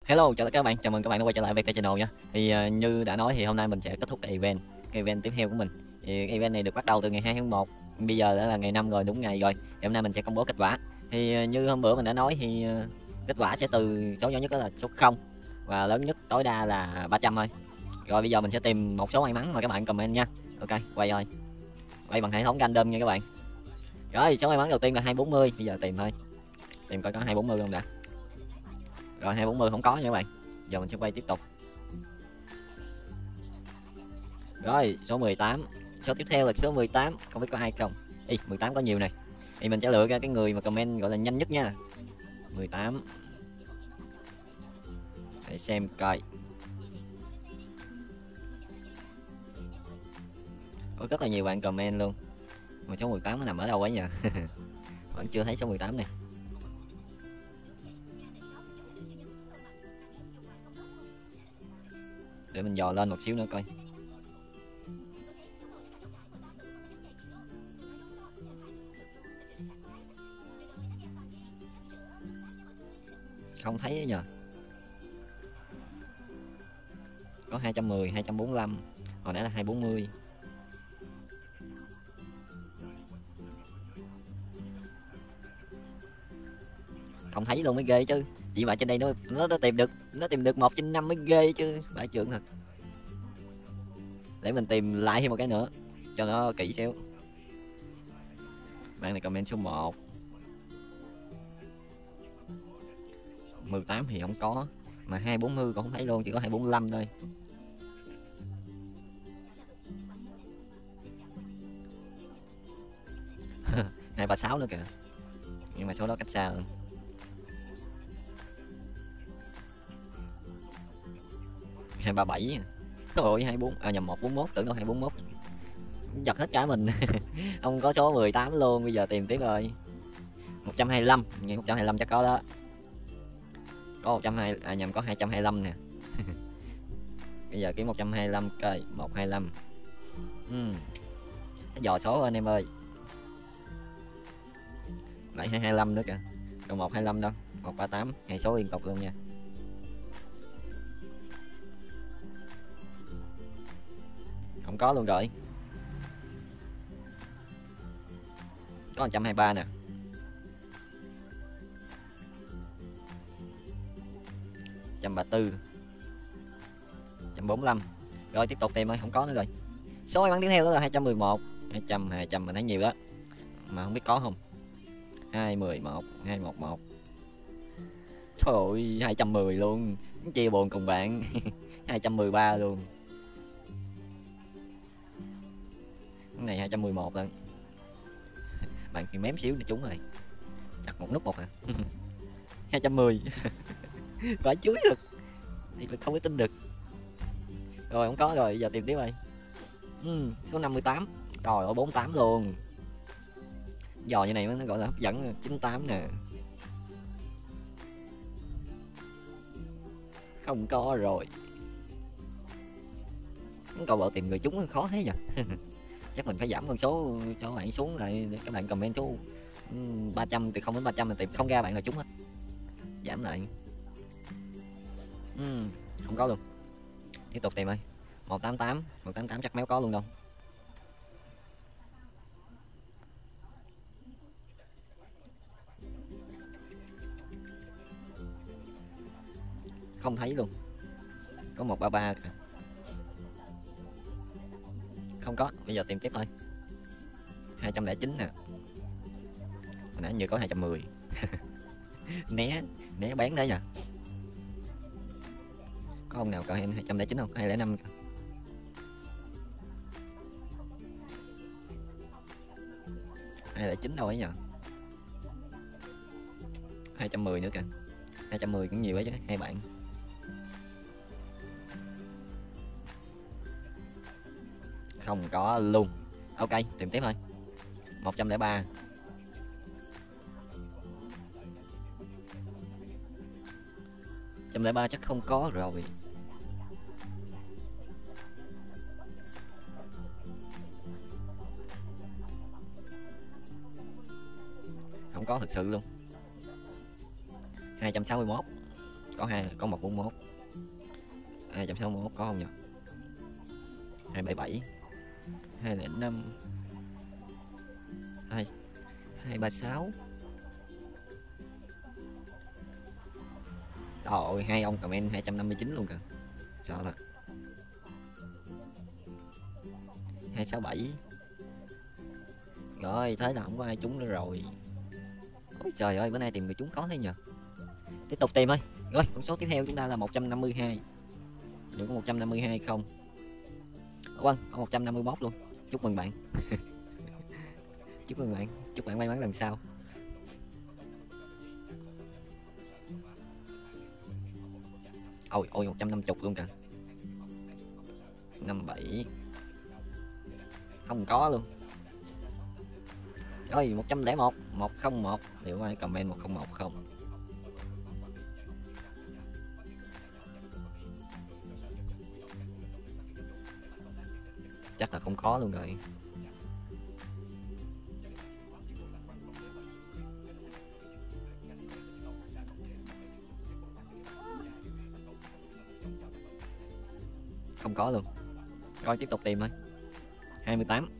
Hello, chào tất cả các bạn, chào mừng các bạn đã quay trở lại VK Channel nha. Thì như đã nói thì hôm nay mình sẽ kết thúc cái event tiếp theo của mình. Thì cái event này được bắt đầu từ ngày 2 tháng 1, bây giờ đã là ngày 5 rồi, đúng ngày rồi. Thì hôm nay mình sẽ công bố kết quả. Thì như hôm bữa mình đã nói thì kết quả sẽ từ số nhỏ nhất đó là số 0 và lớn nhất tối đa là 300 thôi. Rồi bây giờ mình sẽ tìm một số may mắn mà các bạn comment nha. Ok, quay rồi. Quay bằng hệ thống random nha các bạn. Rồi, số may mắn đầu tiên là 240, bây giờ tìm thôi. Tìm coi có 240 không đã. Rồi 240 không có nha các bạn. Giờ mình sẽ quay tiếp tục. Rồi số 18. Số tiếp theo là số 18. Không biết có ai không. 18 có nhiều này. Thì mình sẽ lựa ra cái người mà comment gọi là nhanh nhất nha. 18. Để xem coi. Có rất là nhiều bạn comment luôn. Mà số 18 nó nằm ở đâu ấy nhỉ? Vẫn chưa thấy số 18 này. Để mình dò lên một xíu nữa coi. Không thấy nhờ. Có 210, 245. Hồi nãy là 240. Không thấy luôn mới ghê chứ. Vì vậy trên đây nó tìm được 1 trên 5 mới ghê chứ. Bả trưởng thật. Để mình tìm lại thêm một cái nữa cho nó kỹ xíu. Bạn này comment số 1. 18 thì không có. Mà 240 cũng không thấy luôn, chỉ có 245 thôi. Hai ba sáu nữa kìa. Nhưng mà số đó cách xa hơn. Hai ba bảy. Thôi 24 nhầm 141, tưởng đâu 241. Giật hết cả mình. Không có số 18 luôn, bây giờ tìm tiếp rồi. 125, nghe 125 chắc có đó. Có 120 nhầm có 225 nè. Bây giờ kiếm 125 coi, 125. Dò số anh em ơi. Lại 225 nữa kìa. Còn 125 đâu, 138, ngày số liên tục luôn nha. Không có luôn rồi. Có 123 nè. 134. 145. Rồi tiếp tục tìm ơi, không có nữa rồi. Số may mắn tiếp theo đó là 211. 200 mình thấy nhiều đó. Mà không biết có không. 211, 211. Trời ơi, 210 luôn. Chia buồn cùng bạn. 213 luôn. Cái này 211 lần. Bạn thì mém xíu thì trúng rồi. Chặt một nút một à. 210. Phải chuối được. Thì không có tin được. Rồi không có rồi, giờ tìm tiếp rồi. Số 58. Trời ơi 48 luôn. Giò như này nó gọi là hấp dẫn. 98 nè. Không có rồi. Câu bộ tìm người trúng khó thế nhỉ. Chắc mình phải giảm con số cho bạn xuống lại để các bạn comment số 300 từ 0 đến 300 mình tìm không ra bạn nào trúng hết. Giảm lại. Không có luôn. Tiếp tục tìm ơi. 188, 188 chắc méo có luôn đâu. Không thấy luôn. Có 133 kìa. Không có, bây giờ tìm tiếp thôi. 209 nè. Hồi nãy như có 210. né bán đấy nha. Có ông nào có 209 không? 205 kìa. 209 đâu ấy nhờ. 210 nữa kìa. 210 cũng nhiều ấy chứ, hai bạn. Không có luôn. Ok, tìm tiếp thôi. 103. 103 chắc không có rồi. Không có thực sự luôn. 261. có 141, 261 có không nhỉ? 277, 205, 236. Trời ơi, hai ông comment 259 luôn kìa. Sợ thật. 267. Rồi, thế là không có ai trúng nữa rồi. Ôi trời ơi, bữa nay tìm người trúng có thế nhờ. Tiếp tục tìm thôi. Rồi, con số tiếp theo chúng ta là 152. Liệu có 152 không? Vâng, có 151 luôn. Chúc mừng bạn. Chúc mừng bạn. Chúc bạn may mắn lần sau. Ôi ôi 150 luôn kìa. 57. Không có luôn. Rồi 101, 101. Liệu ai comment 101 không? Chắc là không có luôn rồi. Không có luôn. Rồi tiếp tục tìm thôi. 28.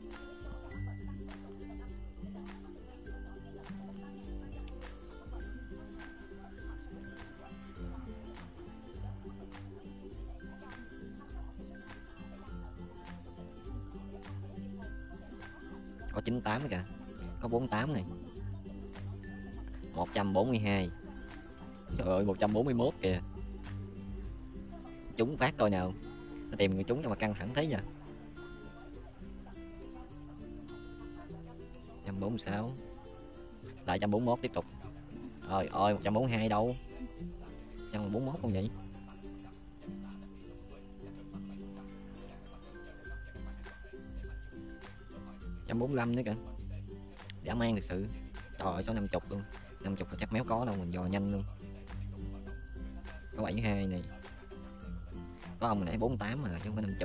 Có 98 kìa. Có 48 này. 142. Trời ơi 141 kìa. Trúng phát coi nào. Nó tìm người trúng cho mà căng thẳng thế nhỉ. 146. Lại 141 tiếp tục. Rồi ơi 142 đâu? Sao 41 không vậy? 145 nữa kìa. Dã man thực sự. Trời ơi số 50 luôn. 50 là chắc méo có đâu, mình dò nhanh luôn. Có 72 này. Có ông nãy 48 mà chứ không phải 50.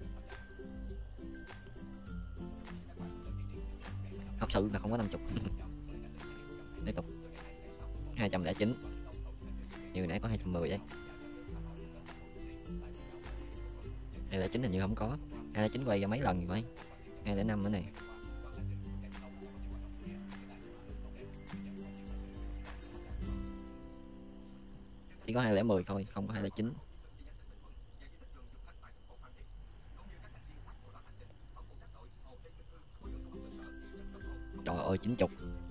Thật sự là không có 50. Tiếp tục. 209. Như nãy có 210 ấy. 209 hình như không có. 209 quay ra mấy lần vậy? 205 nữa này. Chỉ có 210 thôi, không có 209. Trời ơi 90.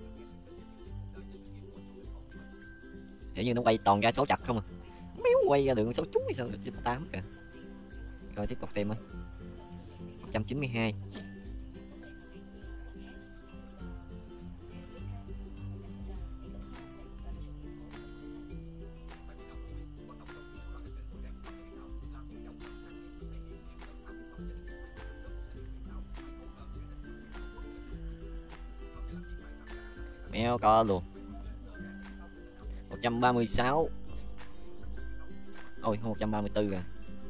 Kiểu như nó quay toàn ra số chặt không à. Méo quay ra đường số trúng hay sao được 98 kìa. Rồi tiếp tục tìm thôi. 192. Méo co luôn. 136. Ôi 134 rồi.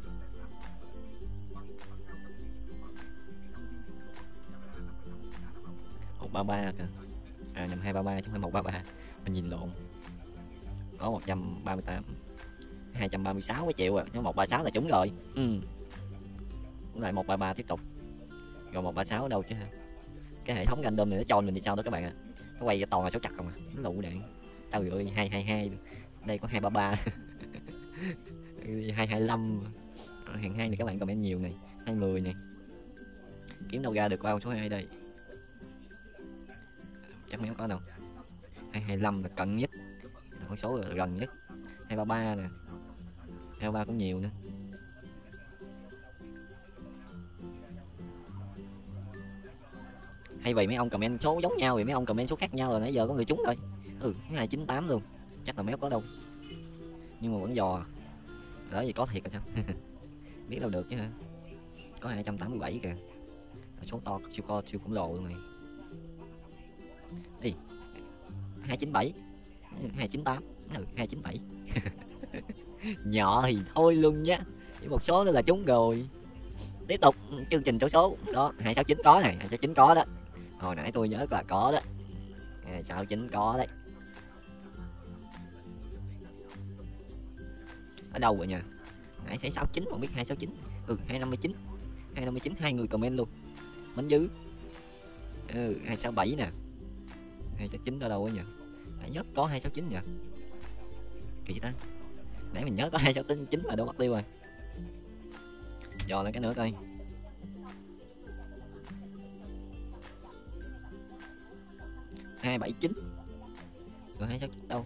133 kìa. À nhầm 233 chứ không phải 133. Mình nhìn lộn. Có 138. 236 cái triệu à, nhưng 136 là trúng rồi. Lại 133 tiếp tục. Rồi 136 ở đâu chứ ha. Cái hệ thống random này nó cho mình đi sao đó các bạn ạ. Nó quay toàn là số chặt không à. Nó lụ đạn. Trời ơi 222. Đây có 233. 225. Hàng 2 này các bạn comment nhiều này. 20 này. Kiếm đâu ra được qua số 2 đây. Chắc mấy có đâu. 225 là cận nhất. Là con số là gần nhất. 233 nè. 233 cũng nhiều nữa. Hay vậy mấy ông comment số giống nhau thì mấy ông comment số khác nhau rồi nãy giờ có người trúng thôi. 298 luôn. Chắc là méo có đâu. Nhưng mà vẫn dò. Đó gì có thiệt rồi sao? Biết đâu được chứ hả? Có 287 kìa. Số to siêu khổng lồ luôn này. Đi. 297. 298. 297. Nhỏ thì thôi luôn nhá. Chỉ một số nữa là trúng rồi. Tiếp tục chương trình số đó. 269 có này. 269 có đó. Hồi nãy tôi nhớ là có đó. 269 có đấy. ở đâu rồi nha. Nãy thấy 69, không biết 269. 259. 259, hai người comment luôn. Bánh dứ. 267 nè. 269 ở đâu á nhỉ? Nãy nhớ có 269 nhỉ? Kỳ ta. Nãy mình nhớ có 269 mà đâu mất tiêu rồi. Dò lại cái nữa coi. Hai bảy chín rồi 269 đâu?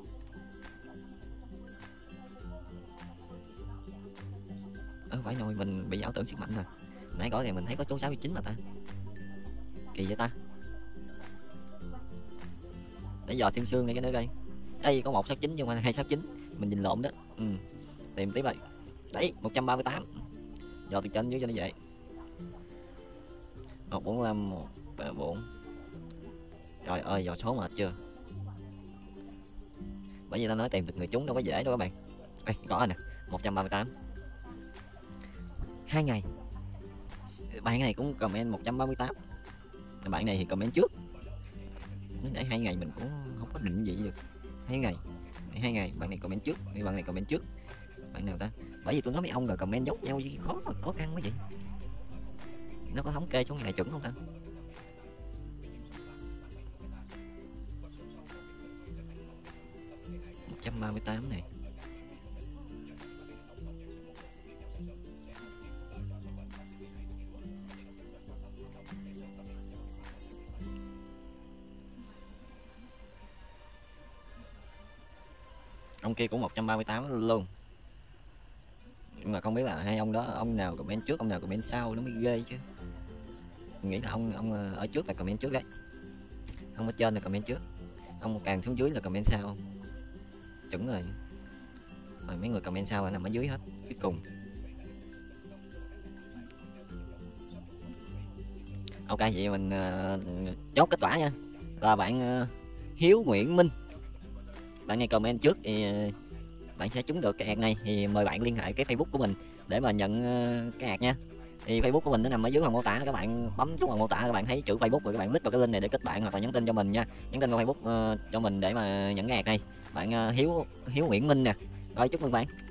Phải rồi, mình bị ảo tưởng sức mạnh nè. Nãy có thì mình thấy có số 69 mà ta. Kỳ vậy ta. Để dò xương xương ngay cái nữa coi. Đây có 169 nhưng mà 269. Mình nhìn lộn đó. Tìm tiếp rồi. Đấy, 138. Dò từ trên dưới cho nó vậy. 145 134. Trời ơi, dò số mệt chưa? Bởi vì ta nói tìm được người trúng đâu có dễ đâu các bạn. Đây, có rồi nè, 138. 2 ngày. Bạn này cũng comment 138. Bạn này thì comment trước. Để 2 ngày mình cũng không có định gì được. 2 ngày. 2 ngày, bạn này comment trước, bạn này comment trước. Bạn nào ta? Bởi vì tôi nói mấy ông rồi comment giống nhau chứ khó khăn quá vậy. Nó có thống kê số ngày chuẩn không ta? $138 này. Ông kia cũng 138 luôn. Nhưng mà không biết là hai ông đó, ông nào comment trước, ông nào comment sau nó mới ghê chứ. Mình nghĩ là ông ở trước là comment trước đấy. Ông ở trên là comment trước. Ông càng xuống dưới là comment sau. Chuẩn rồi. Rồi mấy người comment sau là nằm ở dưới hết, cuối cùng. Ok, vậy mình chốt kết quả nha. Là bạn Hiếu Nguyễn Minh. Bạn này comment trước thì bạn sẽ trúng được cái hạt này, thì mời bạn liên hệ cái Facebook của mình để mà nhận cái hạt nha. Thì Facebook của mình nó nằm ở dưới phần mô tả, các bạn bấm xuống phần mô tả, các bạn thấy chữ Facebook rồi các bạn click vào cái link này để kết bạn hoặc là nhắn tin cho mình nha. Nhắn tin qua Facebook cho mình để mà nhận cái hạt này. Bạn Hiếu Nguyễn Minh nè. Rồi chúc mừng bạn.